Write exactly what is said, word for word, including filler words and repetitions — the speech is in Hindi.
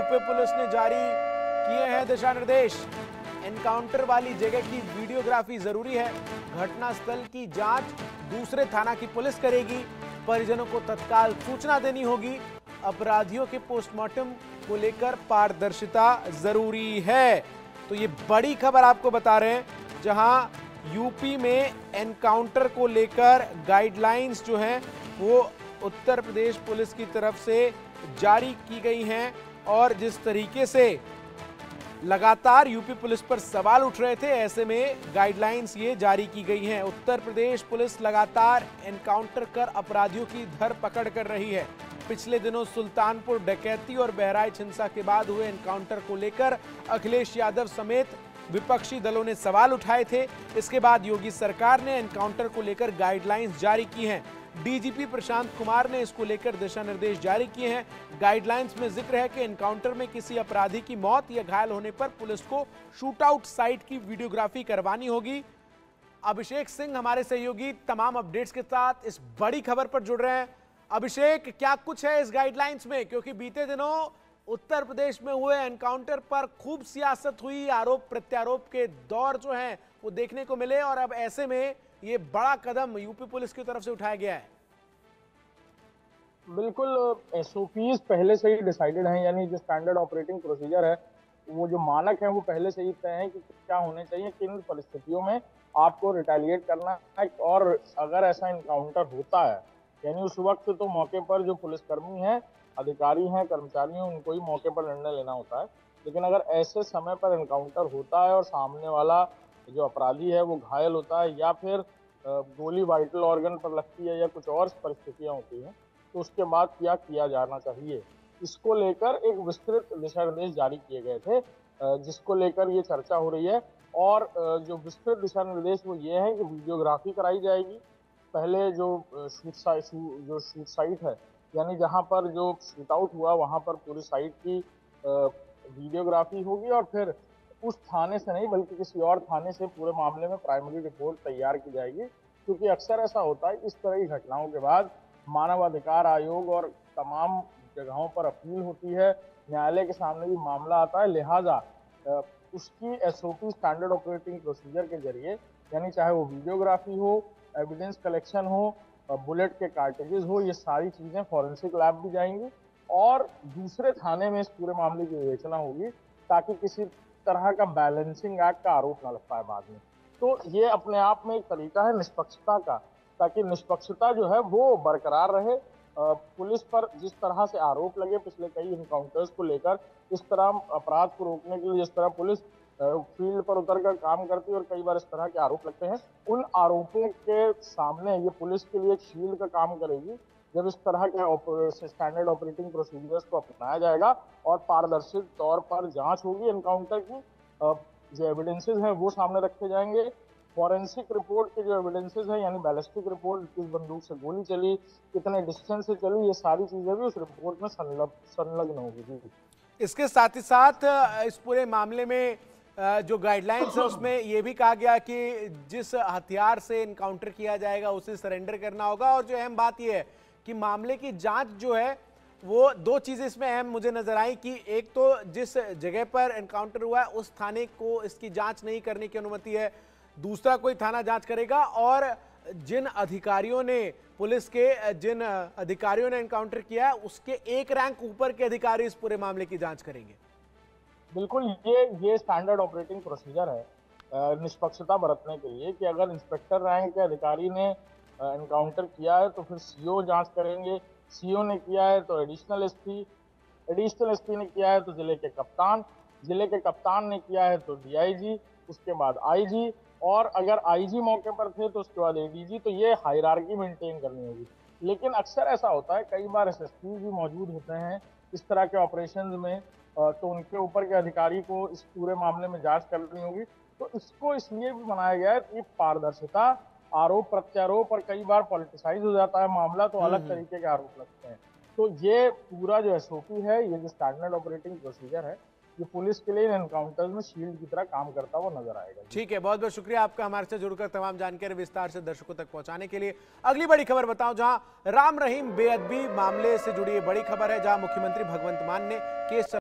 यूपी पुलिस ने जारी किए हैं दिशा निर्देश। एनकाउंटर वाली जगह की वीडियोग्राफी जरूरी है। घटनास्थल की जांच दूसरे थाना की पुलिस करेगी। परिजनों को तत्काल सूचना देनी होगी। अपराधियों के पोस्टमार्टम को लेकर पारदर्शिता जरूरी है। तो ये बड़ी खबर आपको बता रहे हैं, जहां यूपी में एनकाउंटर को लेकर गाइडलाइंस जो हैं वो उत्तर प्रदेश पुलिस की तरफ से जारी की गई हैं। और जिस तरीके से लगातार यूपी पुलिस पर सवाल उठ रहे थे, ऐसे में गाइडलाइंस ये जारी की गई हैं। उत्तर प्रदेश पुलिस लगातार एनकाउंटर कर अपराधियों की धरपकड़ कर रही है। पिछले दिनों सुल्तानपुर डकैती और बहराइच हिंसा के बाद हुए एनकाउंटर को लेकर अखिलेश यादव समेत विपक्षी दलों ने सवाल उठाए थे। इसके बाद योगी सरकार ने एनकाउंटर को लेकर गाइडलाइंस जारी की हैं। डीजीपी प्रशांत कुमार ने इसको लेकर दिशा निर्देश जारी किए हैं। गाइडलाइंस में जिक्र है कि एनकाउंटर में किसी अपराधी की मौत या घायल होने पर पुलिस को शूटआउट साइट की वीडियोग्राफी करवानी होगी। अभिषेक सिंह हमारे सहयोगी तमाम अपडेट्स के साथ इस बड़ी खबर पर जुड़ रहे हैं। अभिषेक, क्या कुछ है इस गाइडलाइंस में, क्योंकि बीते दिनों उत्तर प्रदेश में हुए एनकाउंटर पर खूब सियासत हुई, आरोप प्रत्यारोप के दौर जो हैं वो देखने को मिले, और अब ऐसे में ये बड़ा कदम यूपी पुलिस की तरफ से उठाया गया है। बिल्कुल, एसओपीज पहले से ही डिसाइडेड हैं, यानी जो स्टैंडर्ड ऑपरेटिंग प्रोसीजर है, वो जो मानक है वो पहले से ही तय है कि क्या होने चाहिए, किन परिस्थितियों में आपको रिटेलिएट करना है। और अगर ऐसा इनकाउंटर होता है, यानी उस वक्त तो मौके पर जो पुलिसकर्मी हैं, अधिकारी हैं, कर्मचारी हैं, उनको ही मौके पर निर्णय लेना होता है। लेकिन अगर ऐसे समय पर एनकाउंटर होता है और सामने वाला जो अपराधी है वो घायल होता है, या फिर गोली वाइटल ऑर्गन पर लगती है, या कुछ और परिस्थितियां होती हैं, तो उसके बाद क्या किया जाना चाहिए, इसको लेकर एक विस्तृत दिशा निर्देश जारी किए गए थे, जिसको लेकर ये चर्चा हो रही है। और जो विस्तृत दिशा निर्देश वो ये है कि वीडियोग्राफी कराई जाएगी। पहले जो शूट साइट जो शूट साइट है, यानी जहां पर जो शूट आउट हुआ वहां पर पूरी साइट की वीडियोग्राफी होगी, और फिर उस थाने से नहीं बल्कि किसी और थाने से पूरे मामले में प्राइमरी रिपोर्ट तैयार की जाएगी। क्योंकि अक्सर ऐसा होता है, इस तरह की घटनाओं के बाद मानवाधिकार आयोग और तमाम जगहों पर अपील होती है, न्यायालय के सामने भी मामला आता है। लिहाजा उसकी एसओपी स्टैंडर्ड ऑपरेटिंग प्रोसीजर के जरिए, यानी चाहे वो वीडियोग्राफी हो, एविडेंस कलेक्शन हो, बुलेट के कार्टेजेस हो, ये सारी चीजें फॉरेंसिक लैब भी जाएंगी और दूसरे थाने में इस पूरे मामले की विवेचना होगी, ताकि किसी तरह का बैलेंसिंग एक्ट का आरोप ना लग पाए बाद में। तो ये अपने आप में एक तरीका है निष्पक्षता का, ताकि निष्पक्षता जो है वो बरकरार रहे। पुलिस पर जिस तरह से आरोप लगे पिछले कई इनकाउंटर्स को लेकर, इस तरह अपराध को रोकने के लिए जिस तरह पुलिस फील्ड पर उतर कर काम करती है और कई बार इस तरह के आरोप लगते हैं, उन आरोपों के सामने ये पुलिस के लिए एक शील्ड का काम करेगी जब इस तरह के स्टैंडर्ड ऑपरेटिंग प्रोसीजर्स को अपनाया जाएगा और पारदर्शी तौर पर जांच होगी एनकाउंटर की। जो एविडेंसेस हैं वो सामने रखे जाएंगे। फॉरेंसिक रिपोर्ट के जो एविडेंसेस हैं, यानी बैलिस्टिक रिपोर्ट, किस बंदूक से गोली चली, कितने डिस्टेंस से चली, ये सारी चीजें भी उस रिपोर्ट में संलग्न होगी। इसके साथ ही साथ इस पूरे मामले में जो गाइडलाइंस है उसमें यह भी कहा गया कि जिस हथियार से इनकाउंटर किया जाएगा उसे सरेंडर करना होगा। और जो अहम बात यह है कि मामले की जांच जो है वो दो चीजें इसमें अहम मुझे नजर आई, कि एक तो जिस जगह पर एनकाउंटर हुआ है उस थाने को इसकी जांच नहीं करने की अनुमति है, दूसरा कोई थाना जांच करेगा, और जिन अधिकारियों ने पुलिस के जिन अधिकारियों ने एनकाउंटर किया है उसके एक रैंक ऊपर के अधिकारी इस पूरे मामले की जांच करेंगे। बिल्कुल, ये ये स्टैंडर्ड ऑपरेटिंग प्रोसीजर है निष्पक्षता बरतने के लिए, कि अगर इंस्पेक्टर रैंक के अधिकारी ने एनकाउंटर किया है तो फिर सीओ जांच करेंगे, सीओ ने किया है तो एडिशनल एसपी, एडिशनल एसपी ने किया है तो जिले के कप्तान, जिले के कप्तान ने किया है तो डीआईजी, उसके बाद आईजी, और अगर आईजी मौके पर थे तो उसके बाद एडीजी। तो ये हायरार्की मेंटेन करनी होगी। लेकिन अक्सर ऐसा होता है, कई बार एसएसपी भी मौजूद होते हैं इस तरह के ऑपरेशंस में, तो उनके ऊपर के अधिकारी को इस पूरे मामले में जांच करनी होगी। तो इसको इसलिए भी बनाया गया है कि पारदर्शिता, आरोप प्रत्यारोप, और कई बार पॉलिटिसाइज हो जाता है मामला तो अलग तरीके के आरोप लगते हैं। तो ये पूरा जो एसओपी है, ये जो स्टैंडर्ड ऑपरेटिंग प्रोसीजर है, ये पुलिस के लिए एनकाउंटर्स में शील्ड की तरह काम करता हुआ नजर आएगा। ठीक है, बहुत बहुत शुक्रिया आपका हमारे से जुड़कर तमाम जानकारी विस्तार से दर्शकों तक पहुंचाने के लिए। अगली बड़ी खबर बताऊं, जहां राम रहीम बेअदबी मामले से जुड़ी बड़ी खबर है, जहां मुख्यमंत्री भगवंत मान ने केस